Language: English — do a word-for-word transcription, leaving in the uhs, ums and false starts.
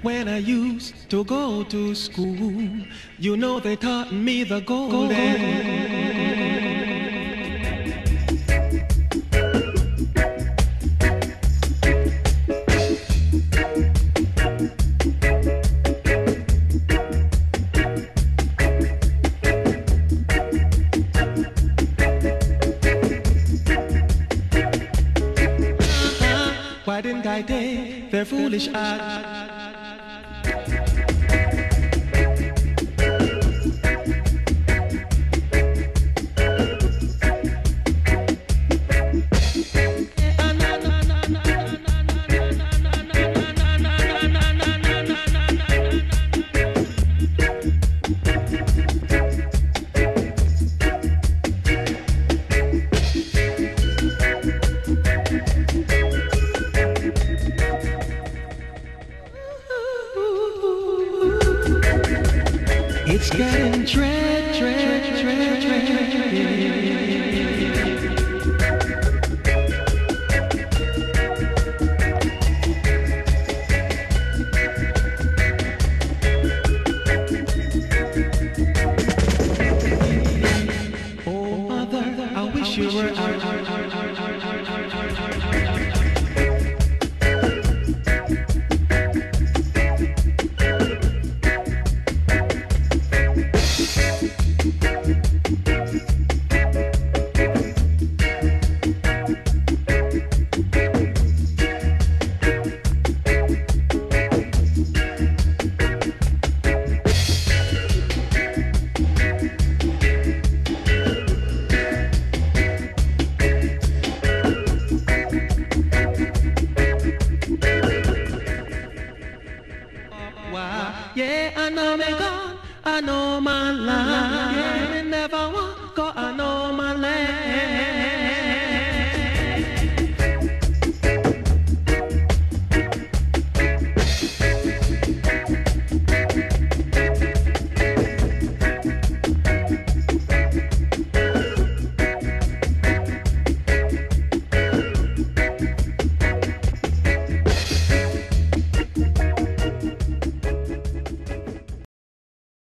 when I used to go to school. You know they taught me the golden. Why didn't I take their foolish eyes? It's getting dread, dread, dread, dread, oh, mother, I wish you were out, out, out, out, out, out, out, out, out. Yeah, I know me gone, I know my life. Yeah, me never want